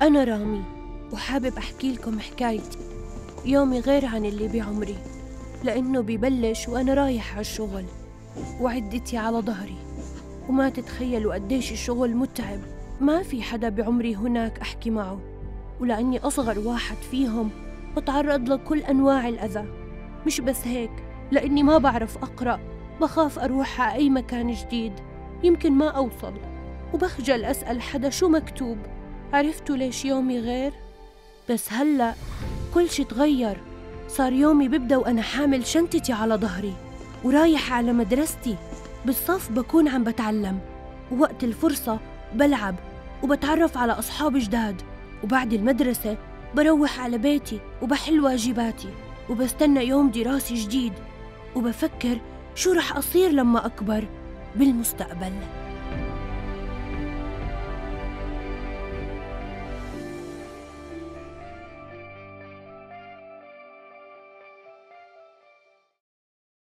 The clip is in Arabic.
أنا رامي، وحابب أحكي لكم حكايتي. يومي غير عن اللي بعمري، لأنه ببلش وأنا رايح على الشغل وعدتي على ظهري، وما تتخيلوا قديش الشغل متعب. ما في حدا بعمري هناك أحكي معه، ولأني أصغر واحد فيهم بتعرض لكل أنواع الأذى. مش بس هيك، لأني ما بعرف أقرأ، بخاف أروح على أي مكان جديد يمكن ما أوصل، وبخجل أسأل حدا شو مكتوب. عرفتوا ليش يومي غير؟ بس هلأ كل شي تغير. صار يومي ببدأ وأنا حامل شنطتي على ظهري ورايح على مدرستي. بالصف بكون عم بتعلم، ووقت الفرصة بلعب وبتعرف على أصحاب جداد، وبعد المدرسة بروح على بيتي وبحل واجباتي، وبستنى يوم دراسي جديد، وبفكر شو رح أصير لما أكبر بالمستقبل.